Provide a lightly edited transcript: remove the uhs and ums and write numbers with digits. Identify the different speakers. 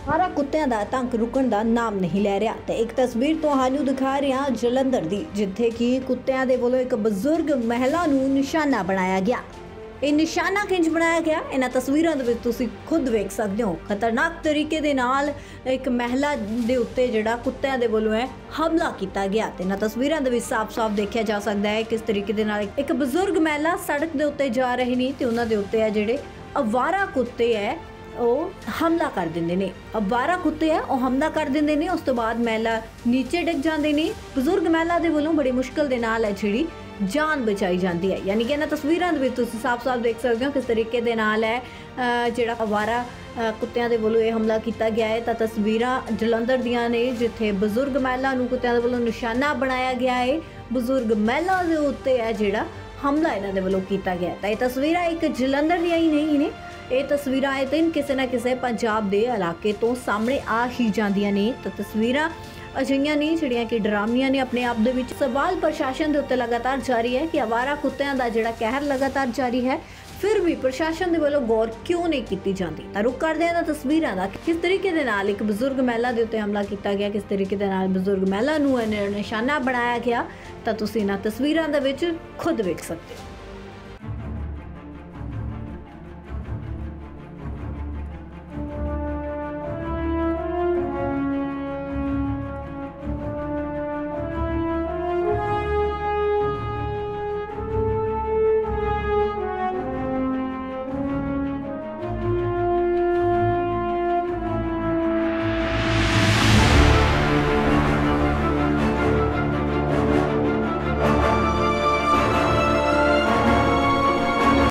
Speaker 1: ਸਾਰਾ ਕੁੱਤਿਆਂ ਦਾ ਆਤੰਕ ਰੁਕਣ ਦਾ ਨਾਮ ਨਹੀਂ ਲੈ ਰਿਹਾ ਤੇ ਇੱਕ ਤਸਵੀਰ ਤੁਹਾਨੂੰ ਦਿਖਾ ਰਿਹਾ ਜਲੰਧਰ ਦੀ, ਜਿੱਥੇ ਕਿ ਕੁੱਤਿਆਂ ਦੇ ਵੱਲੋਂ ਇੱਕ ਬਜ਼ੁਰਗ ਮਹਿਲਾ ਨੂੰ ਨਿਸ਼ਾਨਾ ਬਣਾਇਆ ਗਿਆ। ਇਹ ਨਿਸ਼ਾਨਾ ਕਿੰਜ ਬਣਾਇਆ ਗਿਆ, ਇਹਨਾਂ ਤਸਵੀਰਾਂ ਦੇ ਵਿੱਚ ਤੁਸੀਂ ਖੁਦ ਵੇਖ ਸਕਦੇ ਹੋ। ਖਤਰਨਾਕ ਤਰੀਕੇ ਦੇ ਨਾਲ ਇੱਕ ਮਹਿਲਾ ਦੇ ਉੱਤੇ ਜਿਹੜਾ ਕੁੱਤਿਆਂ ਦੇ ਵੱਲੋਂ ਹੈ ਹਮਲਾ ਕੀਤਾ ਗਿਆ ਤੇ ਇਹਨਾਂ ਤਸਵੀਰਾਂ ਦੇ ਵਿੱਚ ਸਾਫ਼-ਸਾਫ਼ ਦੇਖਿਆ ਜਾ ਸਕਦਾ ਹੈ ਕਿਸ ਤਰੀਕੇ ਦੇ ਨਾਲ ਇੱਕ ਬਜ਼ੁਰਗ ਮਹਿਲਾ ਸੜਕ ਦੇ ਉੱਤੇ ਜਾ ਰਹੇ ਨੇ ਤੇ ਉਹਨਾਂ ਦੇ ਉੱਤੇ ਹੈ ਜਿਹੜੇ ਅਵਾਰਾ ਕੁੱਤੇ ਹੈ ਉਹ ਹਮਲਾ ਕਰ ਦਿੰਦੇ ਨੇ। ਅਵਾਰਾ ਕੁੱਤੇ ਹੈ ਉਹ ਹਮਲਾ ਕਰ ਦਿੰਦੇ ਨੇ। ਉਸ ਤੋਂ ਬਾਅਦ ਮਹਿਲਾ ਨੀਚੇ ਡਿੱਗ ਜਾਂਦੇ ਨੇ। ਬਜ਼ੁਰਗ ਮਹਿਲਾ ਦੇ ਵੱਲੋਂ ਬੜੀ ਮੁਸ਼ਕਲ ਦੇ ਨਾਲ ਹੈ ਜਿਹੜੀ ਜਾਨ ਬਚਾਈ ਜਾਂਦੀ ਹੈ। ਯਾਨੀ ਕਿ ਇਹਨਾਂ ਤਸਵੀਰਾਂ ਦੇ ਵਿੱਚ ਤੁਸੀਂ ਸਾਫ਼-ਸਾਫ਼ ਦੇਖ ਸਕਦੇ ਹੋ ਕਿਸ ਤਰੀਕੇ ਦੇ ਨਾਲ ਹੈ ਜਿਹੜਾ ਅਵਾਰਾ ਕੁੱਤਿਆਂ ਦੇ ਵੱਲੋਂ ਇਹ ਹਮਲਾ ਕੀਤਾ ਗਿਆ ਹੈ। ਤਾਂ ਤਸਵੀਰਾਂ ਜਲੰਧਰ ਦੀਆਂ ਨੇ, ਜਿੱਥੇ ਬਜ਼ੁਰਗ ਮਹਿਲਾ ਨੂੰ ਕੁੱਤਿਆਂ ਦੇ ਵੱਲੋਂ ਨਿਸ਼ਾਨਾ ਬਣਾਇਆ ਗਿਆ ਹੈ। ਬਜ਼ੁਰਗ ਮਹਿਲਾ ਦੇ ਉੱਤੇ ਹੈ ਜਿਹੜਾ ਹਮਲਾ ਇਹਨਾਂ ਦੇ ਵੱਲੋਂ ਕੀਤਾ ਗਿਆ। ਤਾਂ ਇਹ ਤਸਵੀਰਾਂ ਇੱਕ ਜਲੰਧਰ ਦੀਆਂ ਹੀ ਨਹੀਂ ਨੇ, ਇਹ ਤਸਵੀਰਾਂ ਆਏ ਦਿਨ ਕਿਸੇ ਨਾ ਕਿਸੇ ਪੰਜਾਬ ਦੇ ਇਲਾਕੇ ਤੋਂ ਸਾਹਮਣੇ ਆ ਹੀ ਜਾਂਦੀਆਂ ਨੇ। ਤਾਂ ਤਸਵੀਰਾਂ ਅਜਿਹੀਆਂ ਨਹੀਂ ਜਿਹੜੀਆਂ ਕਿ ਡਰਾਵਨੀਆਂ ਨੇ ਆਪਣੇ ਆਪ ਦੇ ਵਿੱਚ। ਸਵਾਲ ਪ੍ਰਸ਼ਾਸਨ ਦੇ ਉੱਤੇ ਲਗਾਤਾਰ ਜਾਰੀ ਹੈ ਕਿ ਅਵਾਰਾ ਕੁੱਤਿਆਂ ਦਾ ਜਿਹੜਾ ਕਹਿਰ ਲਗਾਤਾਰ ਜਾਰੀ ਹੈ, ਫਿਰ ਵੀ ਪ੍ਰਸ਼ਾਸਨ ਦੇ ਵੱਲੋਂ ਗੌਰ ਕਿਉਂ ਨਹੀਂ ਕੀਤੀ ਜਾਂਦੀ। ਤਾਂ ਰੁਕ ਕਰਦੇ ਹਾਂ ਤਸਵੀਰਾਂ ਦਾ, ਕਿਸ ਤਰੀਕੇ ਦੇ ਨਾਲ ਇੱਕ ਬਜ਼ੁਰਗ ਮਹਿਲਾ ਦੇ ਉੱਤੇ ਹਮਲਾ ਕੀਤਾ ਗਿਆ, ਕਿਸ ਤਰੀਕੇ ਦੇ ਨਾਲ ਬਜ਼ੁਰਗ ਮਹਿਲਾ ਨੂੰ ਨਿਸ਼ਾਨਾ ਬਣਾਇਆ ਗਿਆ। ਤਾਂ ਤੁਸੀਂ ਇਹਨਾਂ ਤਸਵੀਰਾਂ ਦੇ ਵਿੱਚ ਖੁਦ ਵੇਖ ਸਕਦੇ ਹੋ।